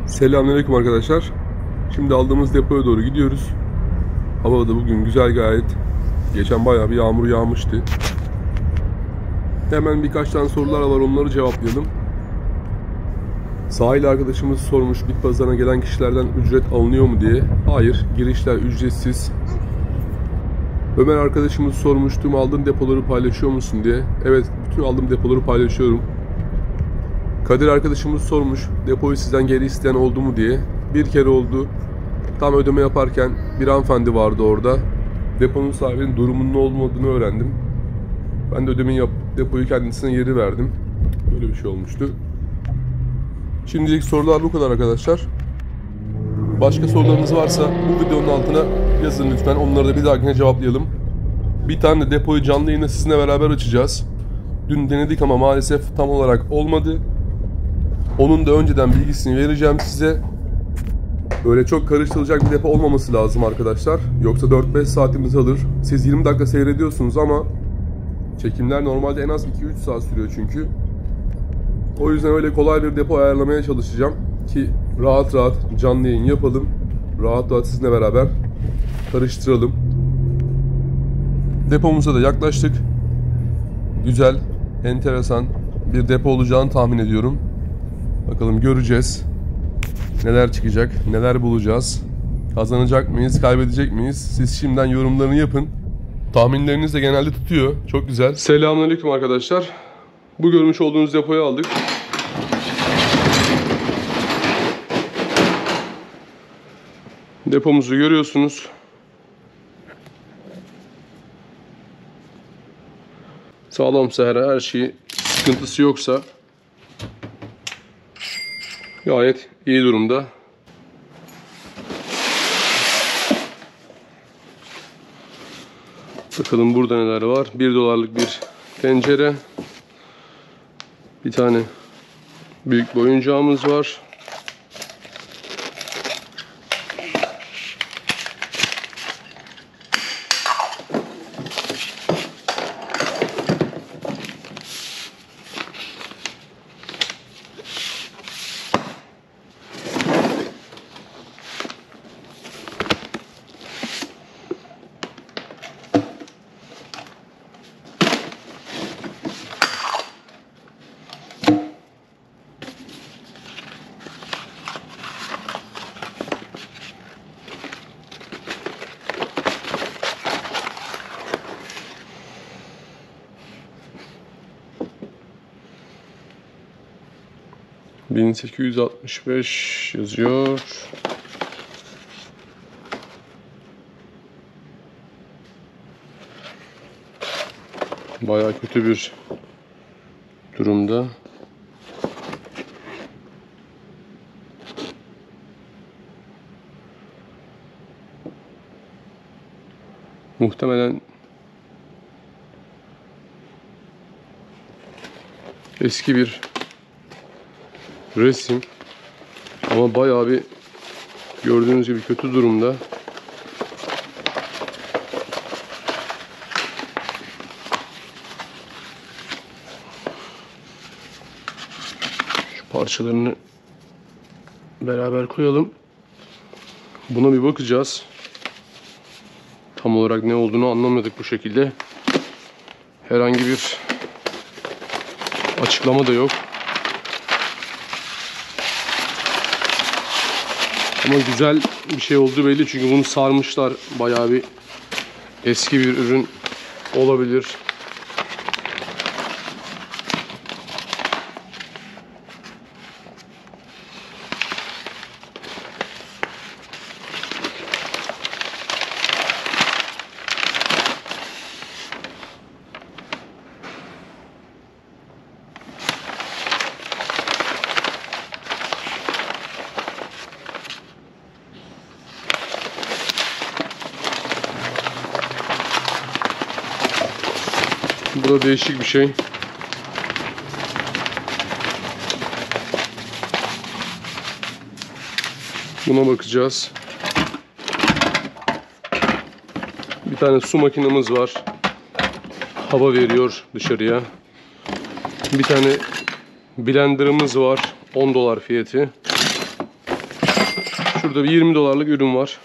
Selamünaleyküm arkadaşlar. Şimdi aldığımız depoya doğru gidiyoruz. Hava da bugün güzel gayet. Geçen bayağı bir yağmur yağmıştı. Hemen birkaç tane sorular var, onları cevaplayalım. Sahil arkadaşımız sormuş, bit pazarına gelen kişilerden ücret alınıyor mu diye. Hayır, girişler ücretsiz. Ömer arkadaşımız sormuş, tüm aldığın depoları paylaşıyor musun diye. Evet, bütün aldığım depoları paylaşıyorum. Kadir arkadaşımız sormuş, depoyu sizden geri isteyen oldu mu diye. Bir kere oldu. Tam ödeme yaparken bir hanımefendi vardı orada. Deponun sahibinin durumunun ne olmadığını öğrendim. Ben de ödemeyi yapıp depoyu kendisine geri verdim. Böyle bir şey olmuştu. Şimdilik sorular bu kadar arkadaşlar. Başka sorularınız varsa bu videonun altına yazın lütfen. Onları da bir dahakine cevaplayalım. Bir tane de depoyu canlı yayında sizinle beraber açacağız. Dün denedik ama maalesef tam olarak olmadı. Onun da önceden bilgisini vereceğim size. Böyle çok karıştırılacak bir depo olmaması lazım arkadaşlar. Yoksa 4-5 saatimizi alır. Siz 20 dakika seyrediyorsunuz ama çekimler normalde en az 2-3 saat sürüyor çünkü. O yüzden öyle kolay bir depo ayarlamaya çalışacağım ki rahat rahat canlı yayın yapalım. Rahat rahat sizinle beraber karıştıralım. Depomuza da yaklaştık. Güzel, enteresan bir depo olacağını tahmin ediyorum. Bakalım, göreceğiz. Neler çıkacak, neler bulacağız. Kazanacak mıyız, kaybedecek miyiz? Siz şimdiden yorumlarını yapın. Tahminleriniz de genelde tutuyor. Çok güzel. Selamünaleyküm arkadaşlar. Bu görmüş olduğunuz depoyu aldık. Depomuzu görüyorsunuz. Sağlamsa her şey, sıkıntısı yoksa gayet iyi durumda. Bakalım burada neler var. 1 dolarlık bir tencere. Bir tane büyük boy oyuncağımız var. $1865 yazıyor. Bayağı kötü bir durumda. Muhtemelen eski bir resim ama bayağı bir, gördüğünüz gibi, kötü durumda. Şu parçalarını beraber koyalım. Buna bir bakacağız. Tam olarak ne olduğunu anlamadık bu şekilde. Herhangi bir açıklama da yok. Ama güzel bir şey olduğu belli çünkü bunu sarmışlar. Bayağı bir eski bir ürün olabilir. Bu da değişik bir şey. Buna bakacağız. Bir tane su makinemiz var. Hava veriyor dışarıya. Bir tane blenderımız var. $10 fiyatı. Şurada bir 20 dolarlık ürün var.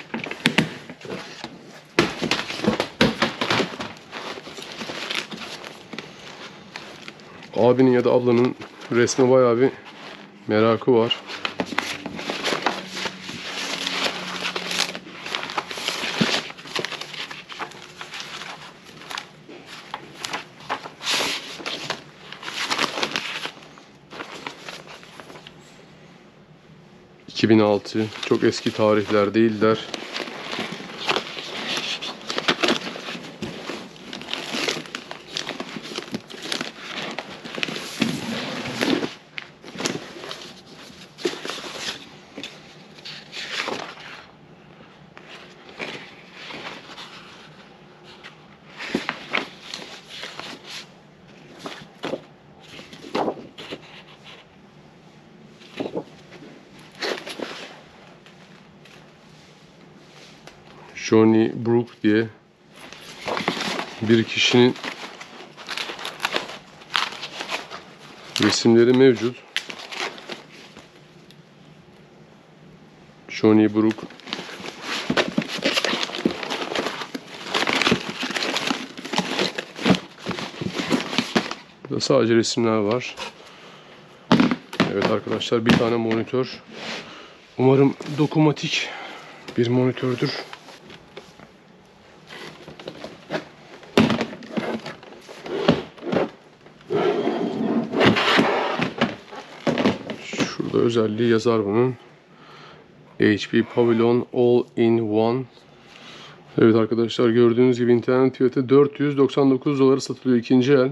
Abinin ya da ablanın resme bayağı bir merakı var. ...2006... Çok eski tarihler değiller. Johnny Brook diye bir kişinin resimleri mevcut. Johnny Brook burada sadece resimler var. Evet arkadaşlar, bir tane monitör. Umarım dokunmatik bir monitördür. Şurada özelliği yazar bunun. HP Pavilion All-in-One. Evet arkadaşlar, gördüğünüz gibi internet fiyatı 499 dolara satılıyor, ikinci el.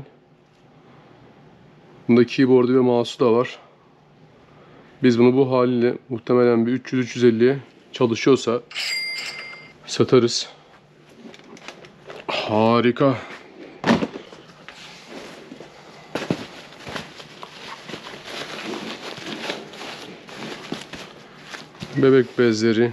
Bunda keyboard'u ve mouse'u da var. Biz bunu bu haliyle muhtemelen bir 300-350'ye çalışıyorsa satarız. Harika. Bebek bezleri.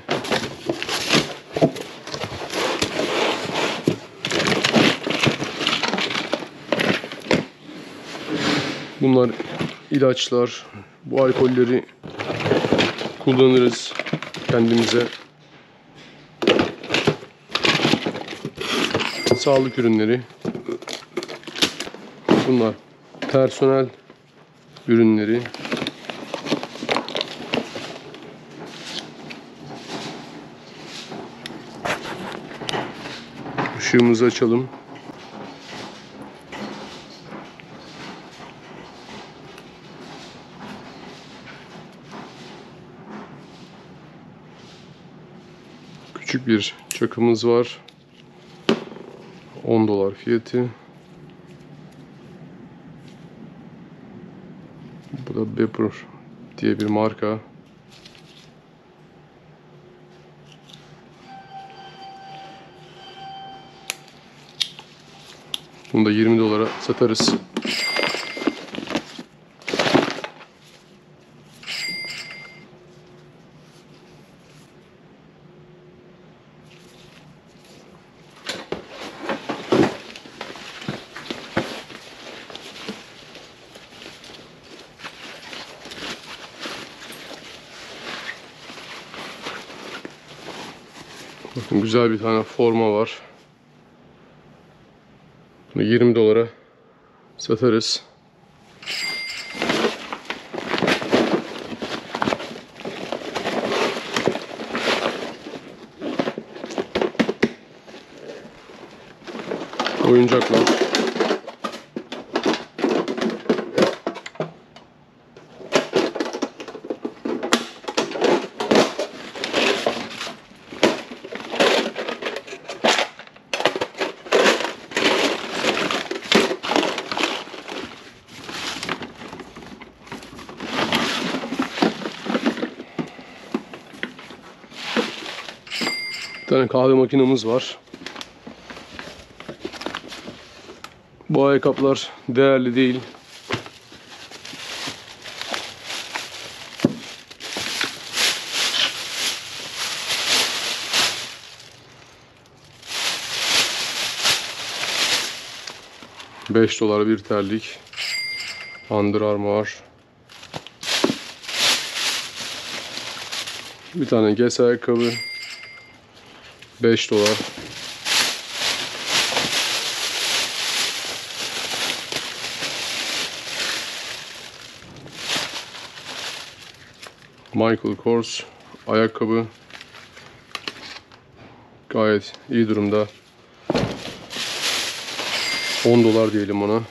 Bunlar ilaçlar. Bu alkolleri kullanırız kendimize. Sağlık ürünleri. Bunlar personel ürünleri. Işığımızı açalım. Küçük bir çakımız var. 10 dolar fiyatı. Bu da Beeper diye bir marka. Bunu da 20 dolara satarız. Bakın, güzel bir tane forma var. Bunu 20 dolara satarız. Oyuncaklar. Bir tane kahve makinamız var. Bu ayakkabılar değerli değil. $5 bir terlik. Under Armour. Bir tane Guess ayakkabı. 5 dolar. Michael Kors ayakkabı. Gayet iyi durumda. 10 dolar diyelim ona.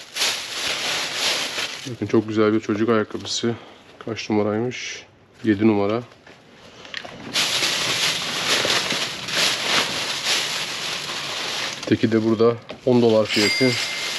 Bakın çok güzel bir çocuk ayakkabısı. Kaç numaraymış? 7 numara. Teki de burada 10 dolar fiyatı.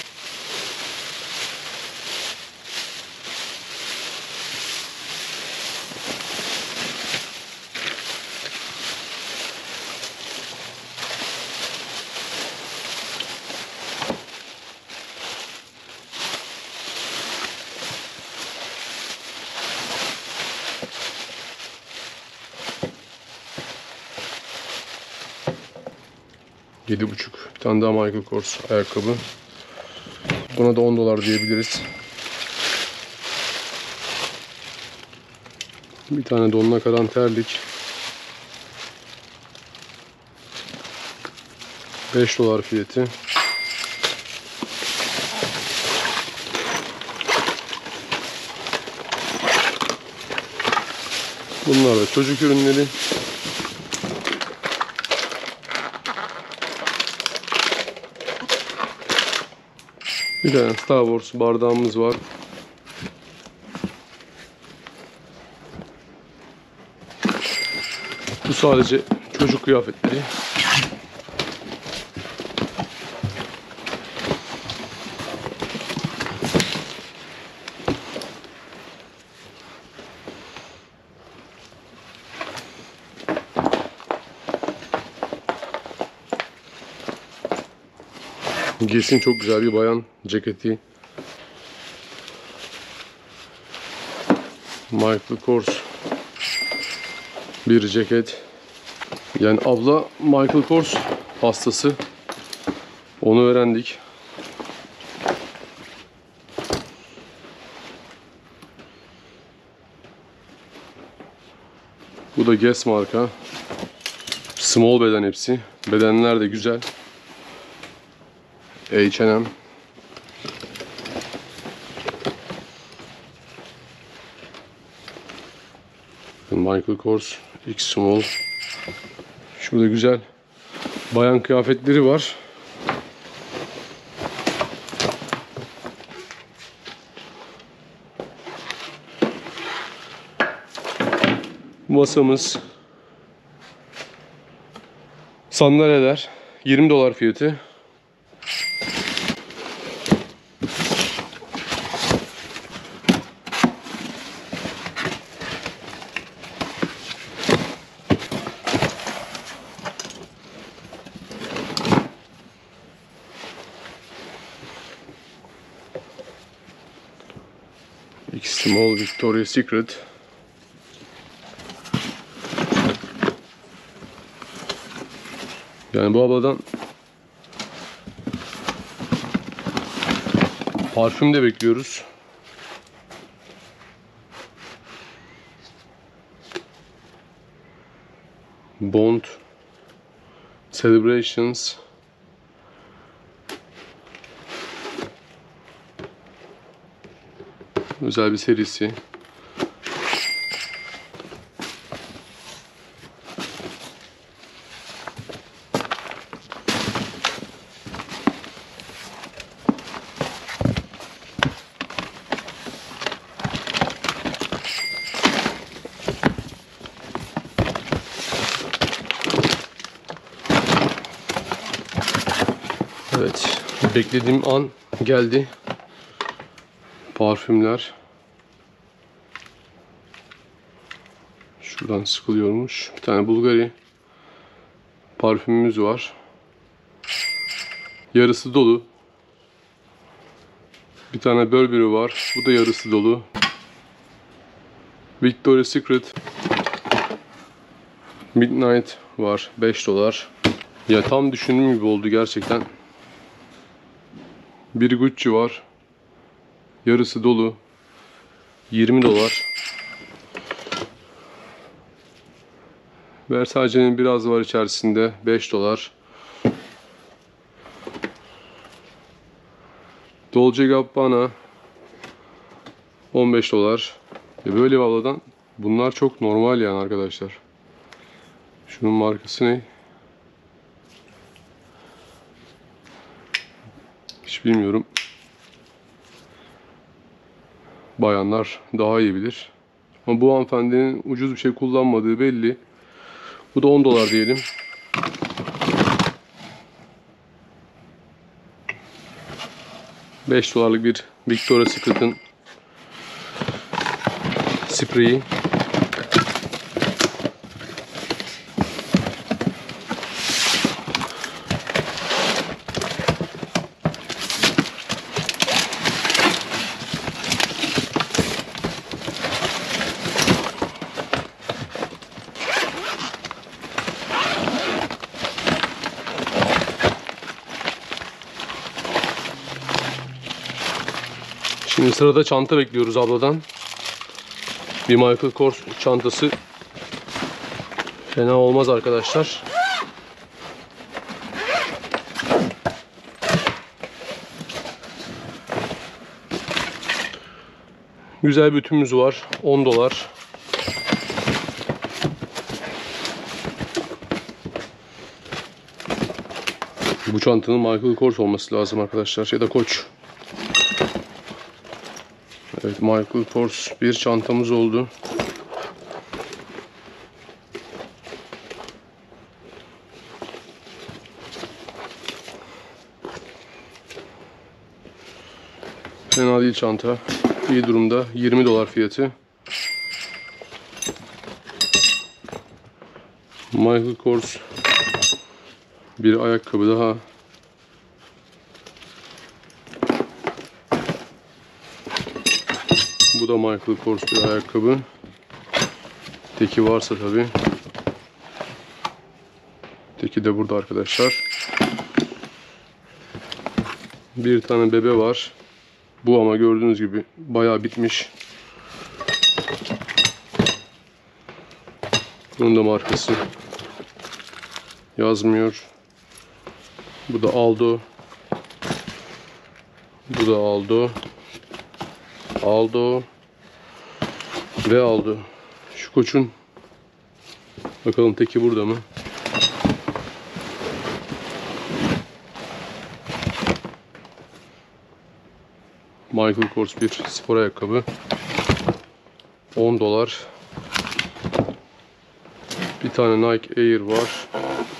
$7,5. Bir tane daha Michael Kors ayakkabı. Buna da 10 dolar diyebiliriz. Bir tane donuna kadar terlik. 5 dolar fiyatı. Bunlar da çocuk ürünleri. Bir tane Star Wars bardağımız var. Bu sadece çocuk kıyafetleri. Guess'in çok güzel bir bayan ceketi. Michael Kors bir ceket. Yani abla Michael Kors hastası. Onu öğrendik. Bu da Guess marka. Small beden hepsi. Bedenler de güzel. H&M. Michael Kors X Small. Şurada güzel bayan kıyafetleri var. Masamız. Sandalyeler 20 dolar fiyatı. X Small Victoria's Secret. Yani bu abladan parfüm de bekliyoruz. Bond Celebrations. Özel bir serisi. Evet, beklediğim an geldi. Parfümler. Şuradan sıkılıyormuş. Bir tane Bulgari parfümümüz var. Yarısı dolu. Bir tane Burberry var. Bu da yarısı dolu. Victoria's Secret Midnight var. 5 dolar. Ya tam düşündüğüm gibi oldu gerçekten. Bir Gucci var. Yarısı dolu. 20 dolar. Versace'nin biraz var içerisinde. 5 dolar. Dolce Gabbana 15 dolar. Böyle bir abladan bunlar çok normal yani arkadaşlar. Şunun markası ne? Hiç bilmiyorum. Bayanlar daha iyi bilir. Ama bu hanımefendinin ucuz bir şey kullanmadığı belli. Bu da 10 dolar diyelim. $5 bir Victoria's Secret'ın spreyi. Şimdi sırada çanta bekliyoruz abladan. Bir Michael Kors çantası fena olmaz arkadaşlar. Güzel bir ütümüz var. 10 dolar. Bu çantanın Michael Kors olması lazım arkadaşlar. Ya da Koç. Evet, Michael Kors bir çantamız oldu. Fena değil çanta. İyi durumda. 20 dolar fiyatı. Michael Kors bir ayakkabı daha. Bu da Michael Kors bir ayakkabı. Teki varsa tabi. Teki de burada arkadaşlar. Bir tane bebe var. Bu ama gördüğünüz gibi bayağı bitmiş. Bunun da markası yazmıyor. Bu da Aldo. Bu da Aldo. Aldo ve Aldo. Şu Koç'un bakalım teki burada mı? Michael Kors bir spor ayakkabı. 10 dolar. Bir tane Nike Air var.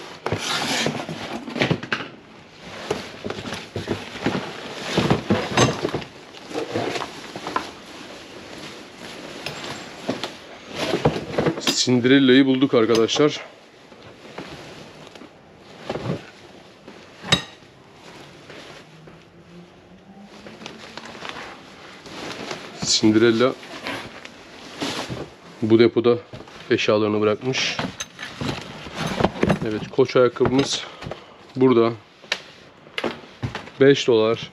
Cinderella'yı bulduk arkadaşlar. Cinderella bu depoda eşyalarını bırakmış. Evet, Koç ayakkabımız burada. 5 dolar.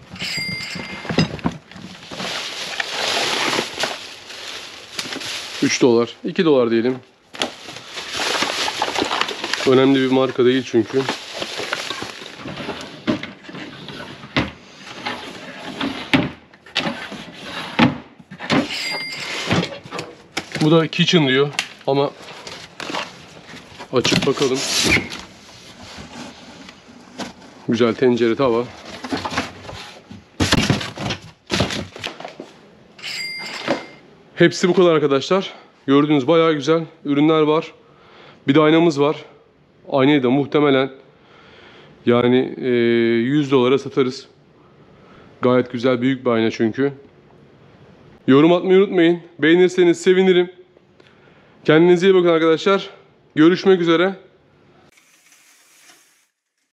$3, 2 dolar diyelim. Önemli bir marka değil çünkü. Bu da kitchen diyor ama açıp bakalım. Güzel tencere, tava. Hepsi bu kadar arkadaşlar. Gördüğünüz bayağı güzel ürünler var. Bir de aynamız var. Aynayı da muhtemelen yani 100 dolara satarız. Gayet güzel, büyük bir ayna çünkü. Yorum atmayı unutmayın. Beğenirseniz sevinirim. Kendinize iyi bakın arkadaşlar. Görüşmek üzere.